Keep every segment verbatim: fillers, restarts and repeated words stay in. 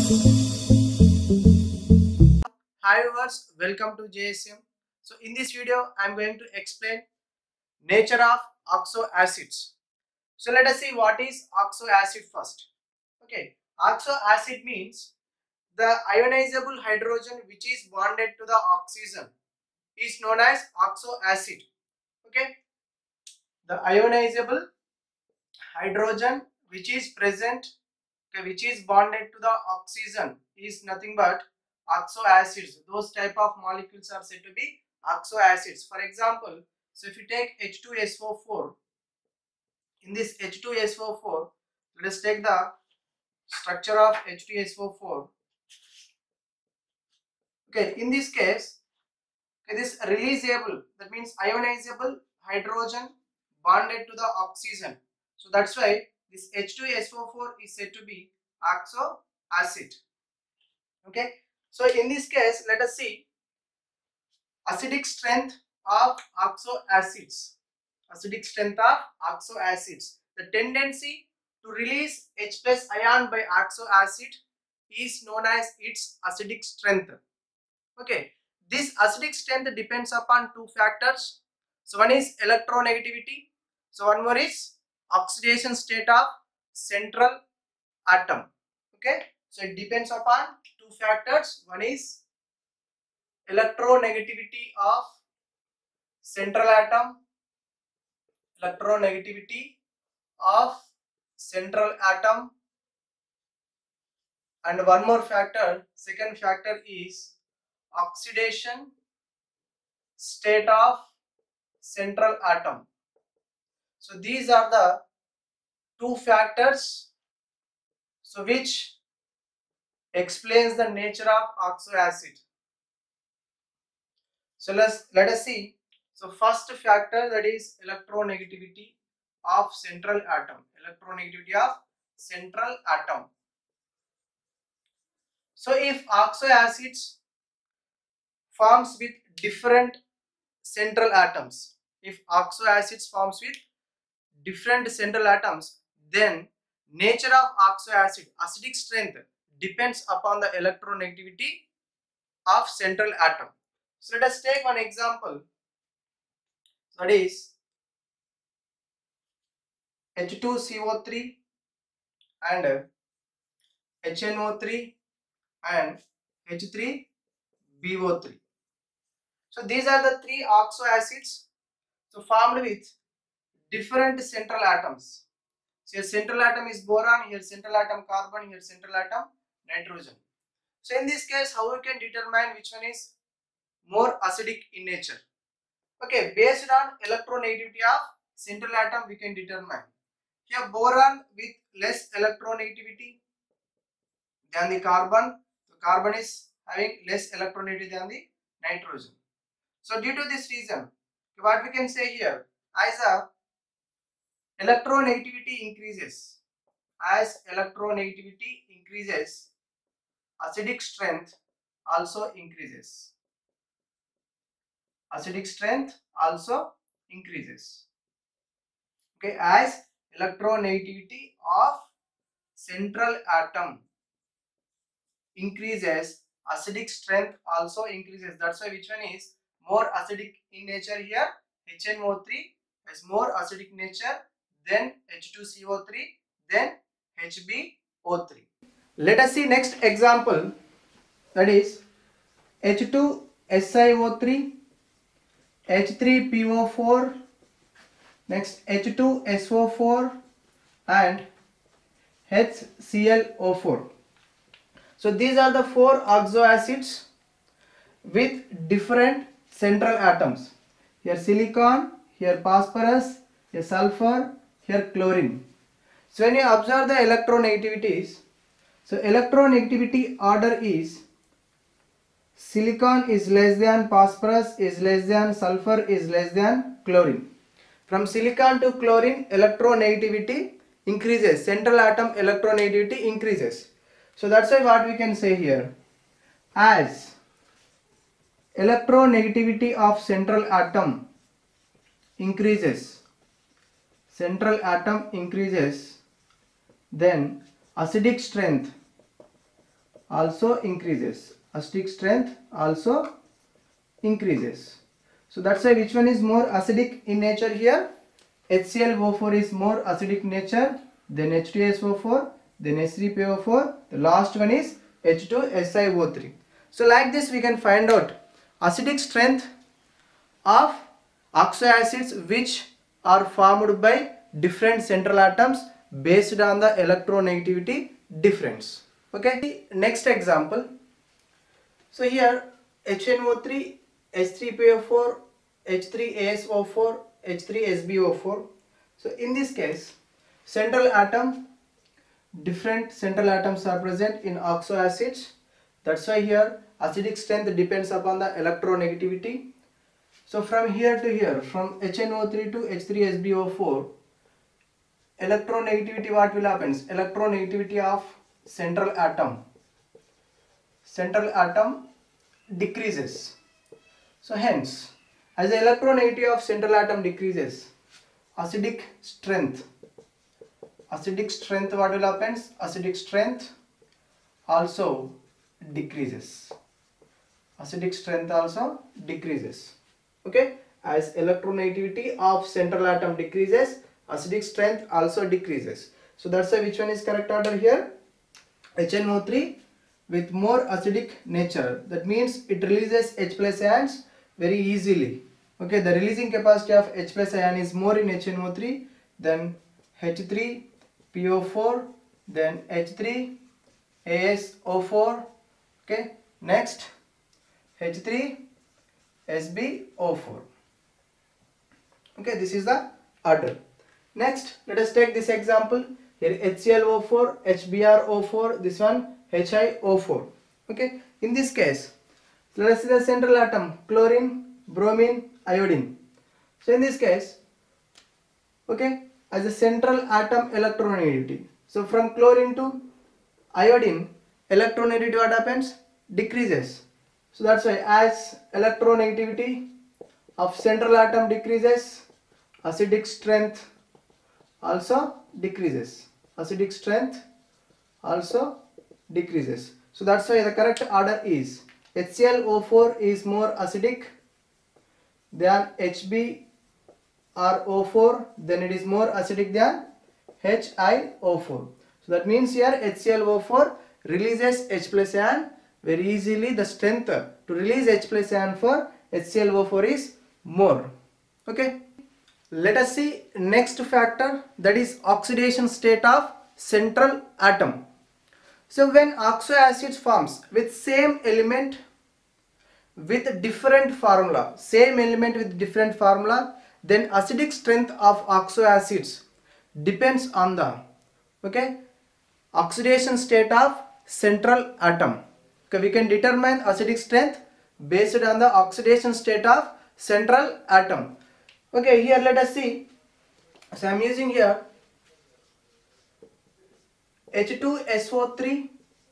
Hi viewers, welcome to J S M. So in this video, I am going to explain nature of oxo acids. So let us see what is oxo acid first. Okay, oxo acid means the ionizable hydrogen which is bonded to the oxygen is known as oxo acid. Okay, the ionizable hydrogen which is present, okay, which is bonded to the oxygen is nothing but oxo acids. Those type of molecules are said to be oxo acids. For example, so if you take H two S O four, in this H two S O four, let us take the structure of H two S O four. Okay, in this case, okay, this releasable, that means ionizable hydrogen bonded to the oxygen. So that's why this H two S O four is said to be oxo acid. Okay, so in this case, let us see acidic strength of oxo acids. Acidic strength of oxo acids. The tendency to release H plus ion by oxo acid is known as its acidic strength. Okay, this acidic strength depends upon two factors. So one is electronegativity. So one more is oxidation state of central atom. Okay, so it depends upon two factors. One is electronegativity of central atom, electronegativity of central atom, and one more factor, second factor is oxidation state of central atom. So these are the two factors so which explains the nature of oxo acid. So let's let us see. So first factor, that is electronegativity of central atom. Electronegativity of central atom. So if oxo acids forms with different central atoms, if oxo acids forms with different central atoms, then nature of oxo acid, acidic strength, depends upon the electronegativity of central atom. So let us take one example, that is H two C O three and H N O three and H three B O three. So these are the three oxo acids, so formed with different central atoms. So here central atom is boron, here central atom carbon, here central atom nitrogen. So in this case, how we can determine which one is more acidic in nature? Okay, based on electronegativity of central atom we can determine. Here boron with less electronegativity than the carbon. So carbon is having less electronegativity than the nitrogen. So due to this reason, what we can say here, as a electronegativity increases, as electronegativity increases, acidic strength also increases. Acidic strength also increases. Okay, as electronegativity of central atom increases, acidic strength also increases. That's why which one is more acidic in nature here? H N O three is more acidic nature than H two C O three, then H B O three. Let us see next example, that is H two S i O three, H three P O four, next H two S O four and H C l O four. So these are the four oxo acids with different central atoms. Here silicon, here phosphorus, here sulfur, here chlorine. So when you observe the electronegativities, so electronegativity order is silicon is less than phosphorus, is less than sulfur, is less than chlorine. From silicon to chlorine, electronegativity increases, central atom electronegativity increases. So that's why what we can say here, as electronegativity of central atom increases, central atom increases, then acidic strength, also increases. Acidic strength also increases. So that's why which one is more acidic in nature here? H C l O four is more acidic nature, then H two S O four, then H three P O four, the last one is H two S i O three. So like this we can find out acidic strength of oxoacids which are formed by different central atoms based on the electronegativity difference. Okay, next example. So here H N O three, H three P O four, H three A S O four, H three S b O four. So in this case, central atom, different central atoms are present in oxoacids. That's why here acidic strength depends upon the electronegativity. So from here to here, from H N O three to H three S b O four, electronegativity, what will happen? Electronegativity of central atom, central atom decreases. So hence, as the electronegativity of central atom decreases, acidic strength, acidic strength what will happen? Acidic strength also decreases. Acidic strength also decreases. Okay, as electronegativity of central atom decreases, acidic strength also decreases. So that's why which one is correct order here? H N O three with more acidic nature. That means it releases H plus ions very easily. Okay, the releasing capacity of H plus ion is more in H N O three than H three P O four, then H three A S O four. Okay, next H three S b O four. Okay, this is the order. Next, let us take this example. Here H C l O four, H B r O four, this one H i O four. Okay, in this case, let us see the central atom, chlorine, bromine, iodine. So in this case, okay, as a central atom electronegativity. So from chlorine to iodine, electronegativity what happens? Decreases. So that's why as electronegativity of central atom decreases, acidic strength also decreases. Acidic strength also decreases. So that's why the correct order is H C l O four is more acidic than H b r O four, then it is more acidic than H i O four. So that means here H C l O four releases H plus ion very easily. The strength to release H plus ion for H C l O four is more. Okay, let us see next factor, that is oxidation state of central atom. So when oxoacids forms with same element with different formula, same element with different formula, then acidic strength of oxoacids depends on the okay oxidation state of central atom. Okay, we can determine acidic strength based on the oxidation state of central atom. Okay, here let us see. So I am using here H two S O three,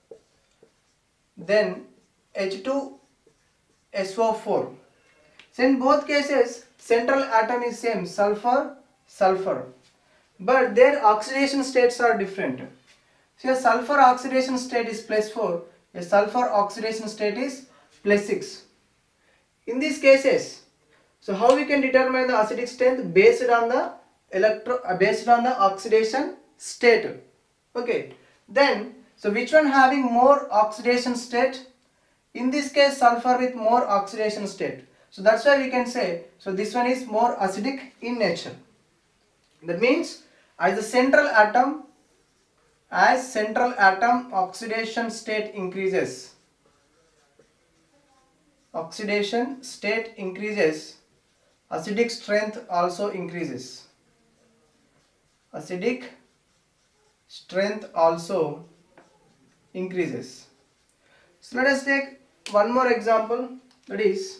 then H two S O four. So in both cases central atom is same, sulfur, sulfur, but their oxidation states are different. So a sulfur oxidation state is plus four, a sulfur oxidation state is plus six. In these cases, so how we can determine the acidic strength based on the electro uh, based on the oxidation state. Okay, then so which one having more oxidation state? In this case sulfur with more oxidation state. So that's why we can say, so this one is more acidic in nature. That means as the central atom, as central atom oxidation state increases, oxidation state increases, acidic strength also increases. Acidic strength also increases. So let us take one more example, that is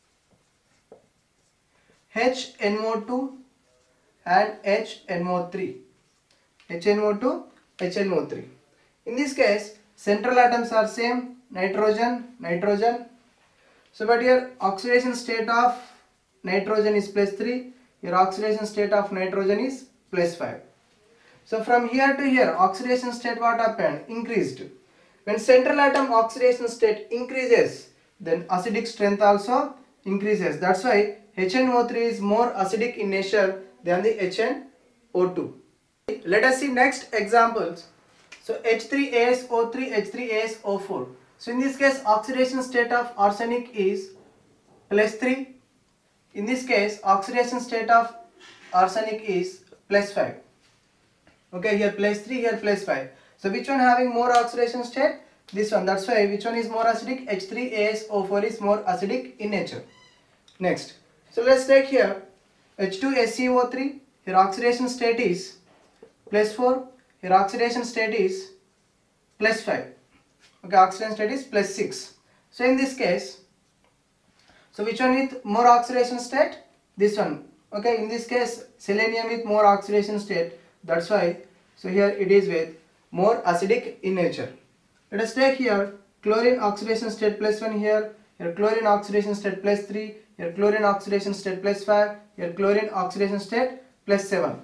H N O two and H N O three. H N O two, H N O three. In this case, central atoms are same, nitrogen, nitrogen. So but here oxidation state of nitrogen is plus three, your oxidation state of nitrogen is plus five. So from here to here, oxidation state what happened? Increased. When central atom oxidation state increases, then acidic strength also increases. That's why H N O three is more acidic in nature than the H N O two. Let us see next examples. So H three A S O three, H three A S O four. So in this case, oxidation state of arsenic is plus three. In this case, oxidation state of arsenic is plus five. Okay, here plus three, here plus five. So which one having more oxidation state? This one. That's why which one is more acidic? H three A S O four is more acidic in nature. Next. So let's take here H two S C O three. Here oxidation state is plus four. Here oxidation state is plus five. Okay, oxidation state is plus six. So in this case, so which one with more oxidation state? This one. Okay, in this case, selenium with more oxidation state. That's why, so here it is with more acidic in nature. Let us take here chlorine oxidation state plus one here, here chlorine oxidation state plus three, here chlorine oxidation state plus five, here chlorine oxidation state plus seven.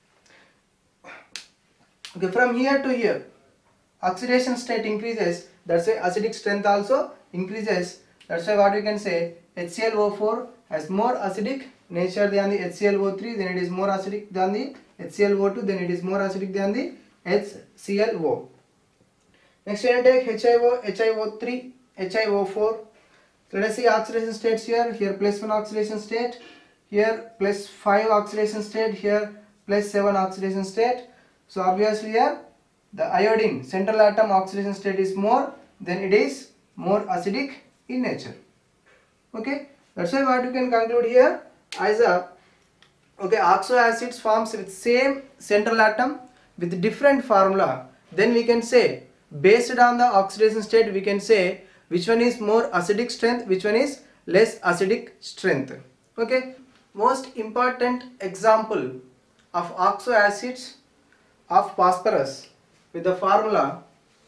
Okay, from here to here, oxidation state increases, that's why acidic strength also increases. That's why what we can say, H C l O four has more acidic nature than the H C l O three, then it is more acidic than the H C l O two, then it is more acidic than the H C l O. Next we will take H I O, H I O three, H I O four. So let us see oxidation states here. Here plus one oxidation state, here plus five oxidation state, here plus seven oxidation state. So obviously here the iodine central atom oxidation state is more, then it is more acidic in nature. Okay, that's why what you can conclude here as a okay, oxo acids forms with same central atom with different formula. Then we can say based on the oxidation state we can say which one is more acidic strength, which one is less acidic strength. Okay, most important example of oxo acids of phosphorus with the formula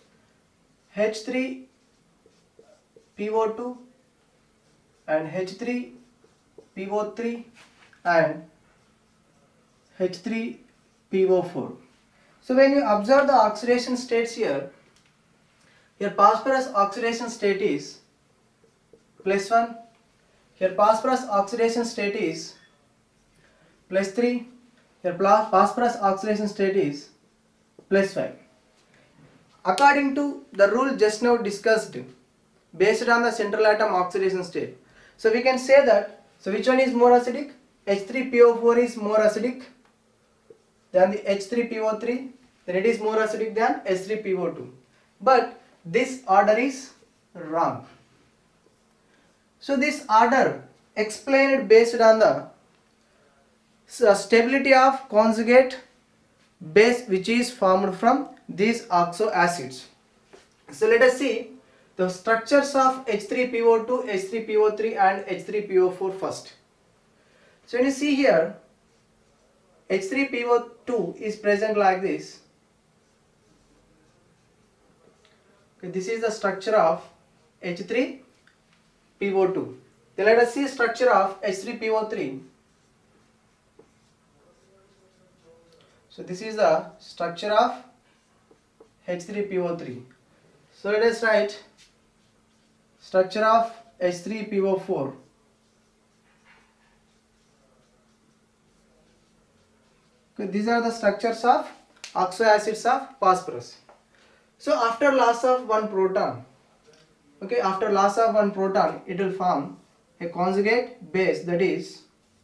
H three P O two and H three P O three and H three P O four. So when you observe the oxidation states here, here phosphorus oxidation state is plus one, here phosphorus oxidation state is plus three, here phosphorus oxidation state is plus five. According to the rule just now discussed, based on the central atom oxidation state, so we can say that, so which one is more acidic? H three P O four is more acidic than the H three P O three, then it is more acidic than H three P O two. But this order is wrong. So this order explained based on the stability of conjugate base which is formed from these oxo acids. So let us see the structures of H three P O two, H three P O three and H three P O four first. So when you see here, H three P O two is present like this. Okay, this is the structure of H three P O two. Then let us see structure of H three P O three. So this is the structure of H three P O three. So let us write structure of H three P O four. Okay, these are the structures of oxo acids of phosphorus. So after loss of one proton, okay, after loss of one proton, it will form a conjugate base, that is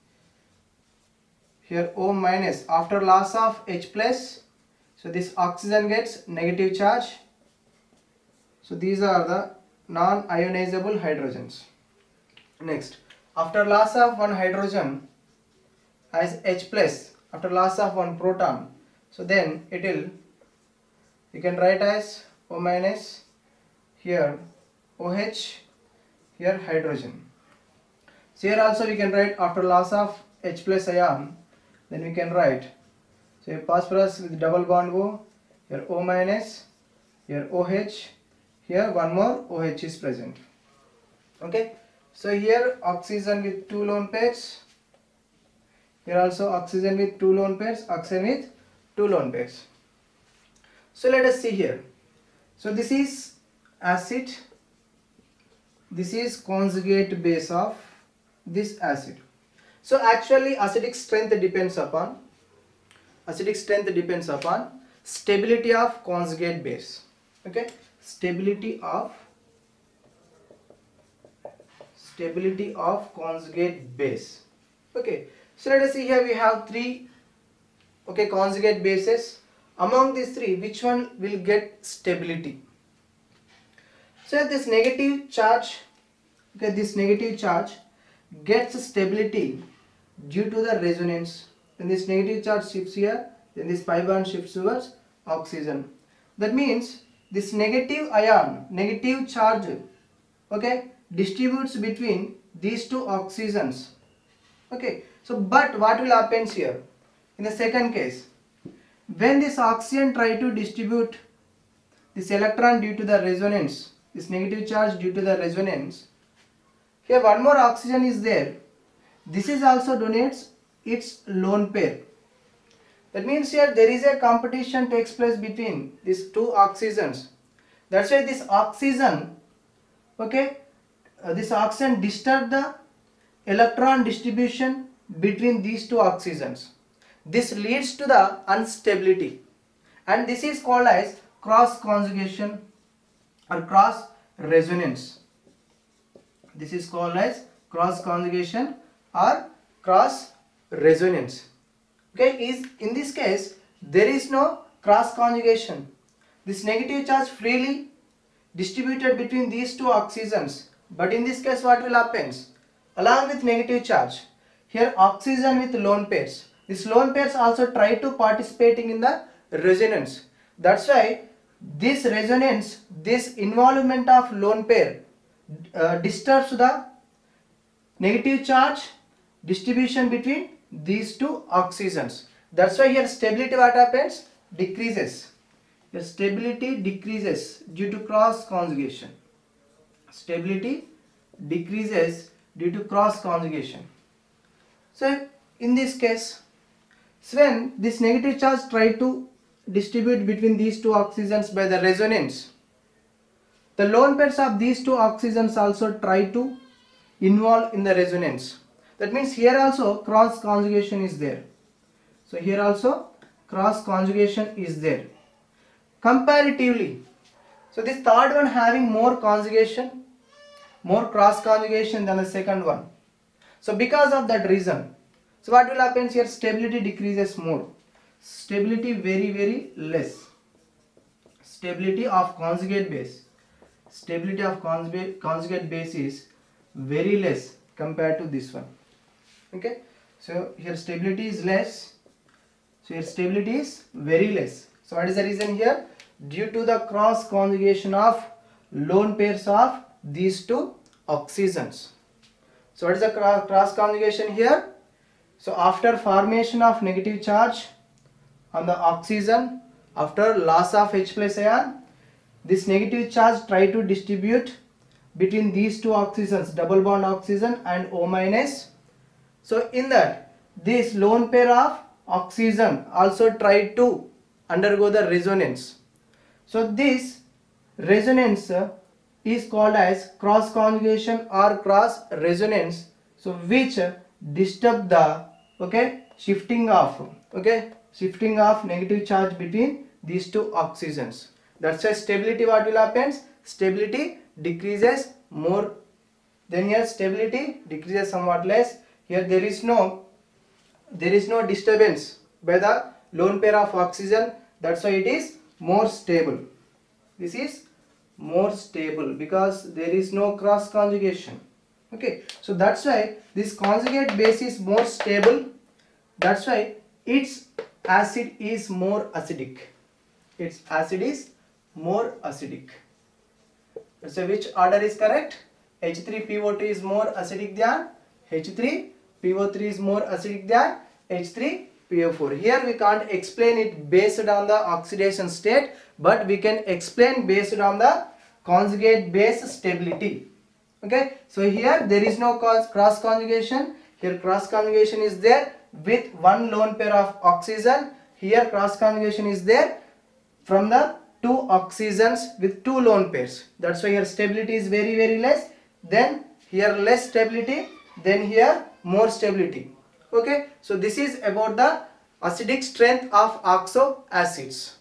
here O minus. After loss of H plus, so this oxygen gets negative charge. So these are the non-ionizable hydrogens. Next, after loss of one hydrogen as H plus, after loss of one proton, so then it will, you can write as O minus, here OH, here hydrogen. So here also we can write after loss of H plus ion, then we can write, so phosphorus with double bond O, here O minus, here OH, here one more OH is present. Okay, so here oxygen with two lone pairs, here also oxygen with two lone pairs, oxygen with two lone pairs. So let us see here. So this is acid, this is conjugate base of this acid. So actually acidic strength depends upon acidic strength depends upon stability of conjugate base. Okay, stability of stability of conjugate base. Okay, so let us see, here we have three okay conjugate bases. Among these three, which one will get stability? So this negative charge, okay, this negative charge gets stability due to the resonance. When this negative charge shifts here, then this pi bond shifts towards oxygen. That means this negative ion, negative charge, okay, distributes between these two oxygens. Okay, so but what will happen here? In the second case, when this oxygen try to distribute this electron due to the resonance, this negative charge due to the resonance, here one more oxygen is there. This is also donates its lone pair. That means here there is a competition takes place between these two oxygens. That's why this oxygen, okay, uh, this oxygen disturb the electron distribution between these two oxygens. This leads to the instability, and this is called as cross conjugation or cross resonance. This is called as cross conjugation or cross resonance. Okay, is in this case there is no cross conjugation. This negative charge freely distributed between these two oxygens, but in this case what will happen? Along with negative charge, here oxygen with lone pairs, these lone pairs also try to participating in the resonance. That's why this resonance, this involvement of lone pair uh, disturbs the negative charge distribution between these two oxygens. That's why here stability what happens? Decreases. The stability decreases due to cross conjugation. Stability decreases due to cross conjugation. So in this case, so when this negative charge try to distribute between these two oxygens by the resonance, the lone pairs of these two oxygens also try to involve in the resonance. That means here also cross conjugation is there. So here also cross conjugation is there. Comparatively, so this third one having more conjugation, more cross conjugation than the second one. So because of that reason, so what will happen here? Stability decreases more. Stability very very less. Stability of conjugate base. Stability of conjugate, conjugate base is very less compared to this one. Okay, so here stability is less. So here stability is very less. So what is the reason here? Due to the cross conjugation of lone pairs of these two oxygens. So what is the cross conjugation here? So after formation of negative charge on the oxygen, after loss of H plus ion, this negative charge try to distribute between these two oxygens, double bond oxygen and O minus. So in that, this lone pair of oxygen also try to undergo the resonance. So this resonance is called as cross conjugation or cross resonance, so which disturb the okay shifting of okay shifting of negative charge between these two oxygens. That's why stability what will happen? Stability decreases more. Then here stability decreases somewhat less. Here there is no there is no disturbance by the lone pair of oxygen. That's why it is more stable. This is more stable because there is no cross conjugation. Okay, so that's why this conjugate base is more stable. That's why its acid is more acidic. Its acid is more acidic. So which order is correct? H three P O two is more acidic than H three P O three is more acidic than H three P O four. Here we can't explain it based on the oxidation state, but we can explain based on the conjugate base stability. Okay, so here there is no cross conjugation. Here cross conjugation is there with one lone pair of oxygen. Here cross conjugation is there from the two oxygens with two lone pairs. That's why here stability is very very less. Then here less stability. Then here more stability. Okay. So this is about the acidic strength of oxo acids.